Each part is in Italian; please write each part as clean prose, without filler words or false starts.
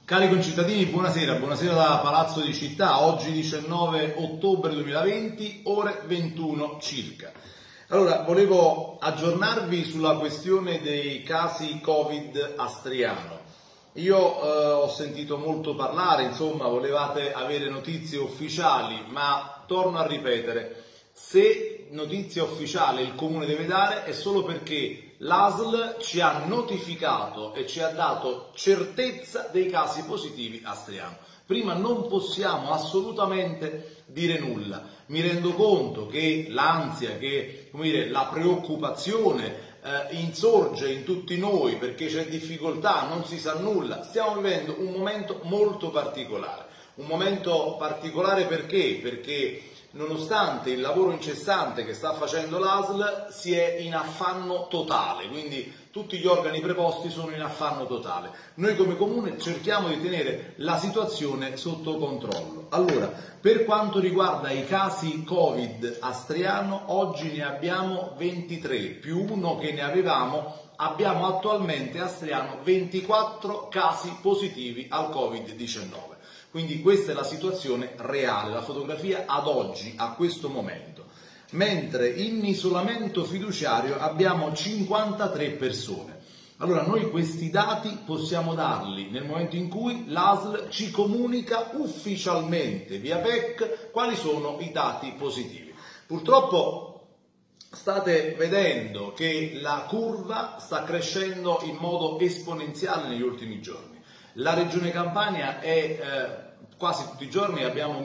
Cari concittadini, buonasera, buonasera da Palazzo di Città, oggi 19 ottobre 2020, ore 21 circa. Allora, volevo aggiornarvi sulla questione dei casi Covid a Striano. Io ho sentito molto parlare, insomma, volevate avere notizie ufficiali, ma torno a ripetere, se notizia ufficiale il Comune deve dare è solo perché l'ASL ci ha notificato e ci ha dato certezza dei casi positivi a Striano. Prima non possiamo assolutamente dire nulla. Mi rendo conto che l'ansia, la preoccupazione insorge in tutti noi perché c'è difficoltà, non si sa nulla. Stiamo vivendo un momento molto particolare. Un momento particolare perché? Perché nonostante il lavoro incessante che sta facendo l'ASL si è in affanno totale, quindi tutti gli organi preposti sono in affanno totale. Noi come Comune cerchiamo di tenere la situazione sotto controllo. Allora, per quanto riguarda i casi Covid a Striano, oggi ne abbiamo 23, più uno che ne avevamo. Abbiamo attualmente a Striano 24 casi positivi al Covid-19. Quindi questa è la situazione reale, la fotografia ad oggi, a questo momento. Mentre in isolamento fiduciario abbiamo 53 persone. Allora noi questi dati possiamo darli nel momento in cui l'ASL ci comunica ufficialmente via PEC quali sono i dati positivi. Purtroppo state vedendo che la curva sta crescendo in modo esponenziale negli ultimi giorni. La Regione Campania è quasi tutti i giorni abbiamo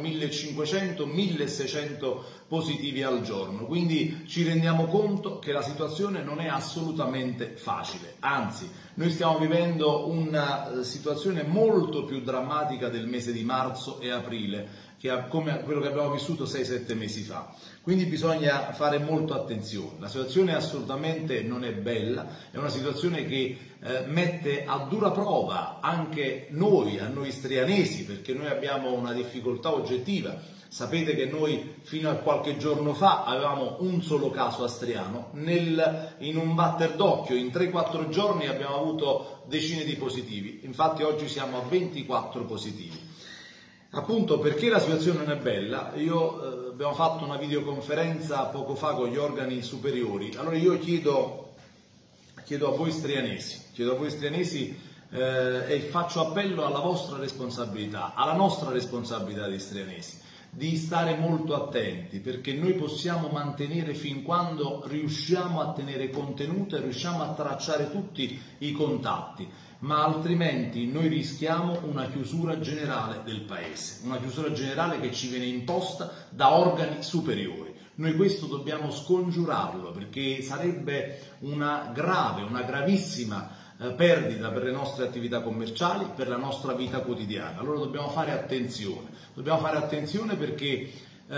1500-1600 positivi al giorno, quindi ci rendiamo conto che la situazione non è assolutamente facile, anzi noi stiamo vivendo una situazione molto più drammatica del mese di marzo e aprile, come quello che abbiamo vissuto 6-7 mesi fa. Quindi bisogna fare molto attenzione. La situazione assolutamente non è bella, è una situazione che mette a dura prova anche noi, a noi strianesi, perché noi abbiamo una difficoltà oggettiva. Sapete che noi fino a qualche giorno fa avevamo un solo caso a Striano, in un batter d'occhio, in 3-4 giorni abbiamo avuto decine di positivi, infatti oggi siamo a 24 positivi. Appunto perché la situazione non è bella, abbiamo fatto una videoconferenza poco fa con gli organi superiori, allora io chiedo a voi strianesi e faccio appello alla vostra responsabilità, alla nostra responsabilità di strianesi, di stare molto attenti perché noi possiamo mantenere fin quando riusciamo a tenere contenuto e riusciamo a tracciare tutti i contatti, ma altrimenti noi rischiamo una chiusura generale del paese, una chiusura generale che ci viene imposta da organi superiori. Noi questo dobbiamo scongiurarlo perché sarebbe una gravissima perdita per le nostre attività commerciali, per la nostra vita quotidiana. Allora dobbiamo fare attenzione perché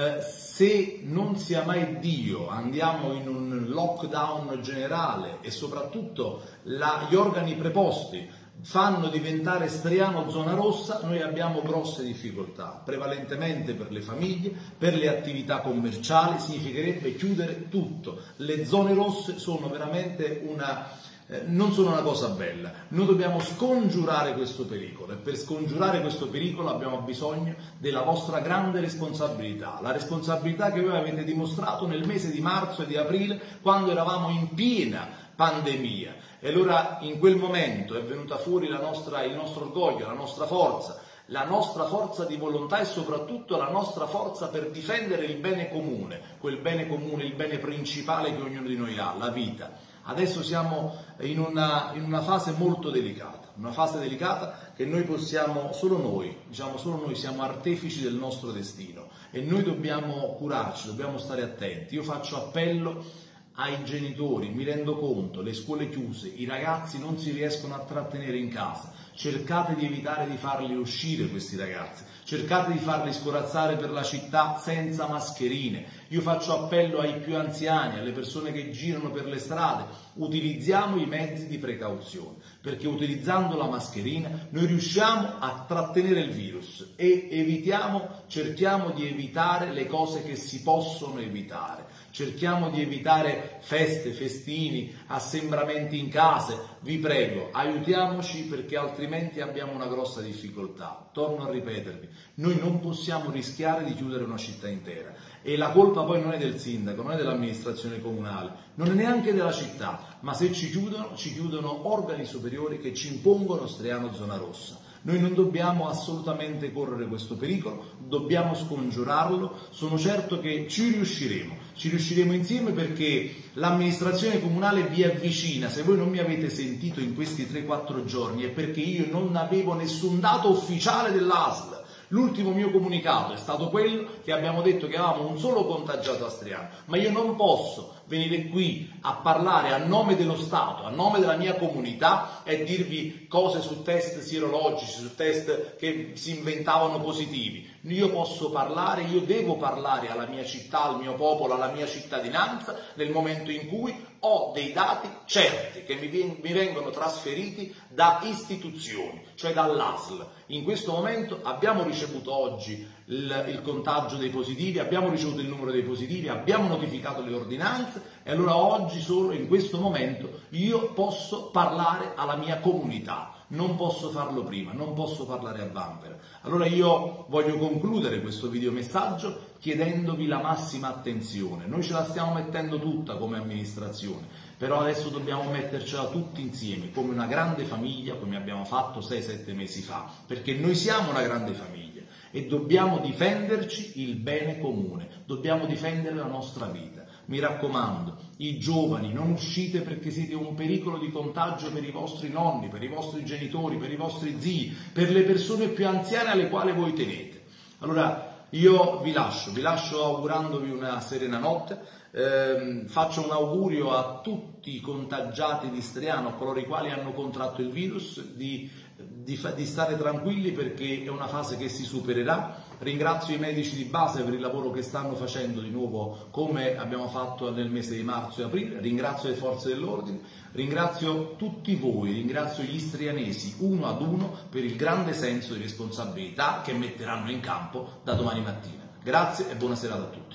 se non sia mai Dio andiamo in un lockdown generale e soprattutto gli organi preposti fanno diventare Striano zona rossa, noi abbiamo grosse difficoltà, prevalentemente per le famiglie, per le attività commerciali, significherebbe chiudere tutto. Le zone rosse sono veramente non sono una cosa bella. Noi dobbiamo scongiurare questo pericolo e per scongiurare questo pericolo abbiamo bisogno della vostra grande responsabilità, la responsabilità che voi avete dimostrato nel mese di marzo e di aprile quando eravamo in piena pandemia e allora in quel momento è venuta fuori il nostro orgoglio, la nostra forza di volontà e soprattutto la nostra forza per difendere il bene comune, il bene principale che ognuno di noi ha, la vita. Adesso siamo in una fase molto delicata, che noi possiamo, solo noi siamo artefici del nostro destino e noi dobbiamo curarci, dobbiamo stare attenti. Io faccio appello ai genitori, mi rendo conto, le scuole chiuse, i ragazzi non si riescono a trattenere in casa, cercate di evitare di farli uscire questi ragazzi, cercate di farli scorazzare per la città senza mascherine. Io faccio appello ai più anziani, alle persone che girano per le strade, utilizziamo i mezzi di precauzione, perché utilizzando la mascherina noi riusciamo a trattenere il virus e cerchiamo di evitare le cose che si possono evitare. cerchiamo di evitare feste, festini, assembramenti in case, vi prego, aiutiamoci perché altrimenti abbiamo una grossa difficoltà. Torno a ripetervi, noi non possiamo rischiare di chiudere una città intera e la colpa poi non è del sindaco, non è dell'amministrazione comunale, non è neanche della città, ma se ci chiudono organi superiori che ci impongono Ostriano zona rossa. Noi non dobbiamo assolutamente correre questo pericolo, dobbiamo scongiurarlo, sono certo che ci riusciremo insieme perché l'amministrazione comunale vi avvicina. Se voi non mi avete sentito in questi 3-4 giorni è perché io non avevo nessun dato ufficiale dell'ASL. L'ultimo mio comunicato è stato quello che abbiamo detto che avevamo un solo contagiato a Astriano, ma io non posso venire qui a parlare a nome dello Stato, a nome della mia comunità e dirvi cose su test sierologici, su test che si inventavano positivi. Io posso parlare, io devo parlare alla mia città, al mio popolo, alla mia cittadinanza nel momento in cui ho dei dati certi che mi vengono trasferiti da istituzioni, cioè dall'ASL. In questo momento abbiamo ricevuto oggi il contagio dei positivi, abbiamo ricevuto il numero dei positivi, abbiamo notificato le ordinanze e allora oggi solo in questo momento io posso parlare alla mia comunità. Non posso farlo prima, non posso parlare a vanvera. Allora io voglio concludere questo videomessaggio chiedendovi la massima attenzione. Noi ce la stiamo mettendo tutta come amministrazione, però adesso dobbiamo mettercela tutti insieme, come una grande famiglia, come abbiamo fatto 6-7 mesi fa, perché noi siamo una grande famiglia e dobbiamo difenderci il bene comune, dobbiamo difendere la nostra vita. Mi raccomando, i giovani, non uscite perché siete un pericolo di contagio per i vostri nonni, per i vostri genitori, per i vostri zii, per le persone più anziane alle quali voi tenete. Allora io vi lascio augurandovi una serena notte, faccio un augurio a tutti i contagiati di Striano, a coloro i quali hanno contratto il virus, di stare tranquilli perché è una fase che si supererà. Ringrazio i medici di base per il lavoro che stanno facendo di nuovo come abbiamo fatto nel mese di marzo e aprile, ringrazio le forze dell'ordine, ringrazio tutti voi, ringrazio gli istrianesi uno ad uno per il grande senso di responsabilità che metteranno in campo da domani mattina. Grazie e buona serata a tutti.